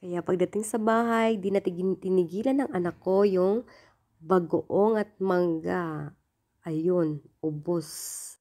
Kaya pagdating sa bahay, 'di na tinigilan ng anak ko yung bagoong at mangga. Ayun, ubos.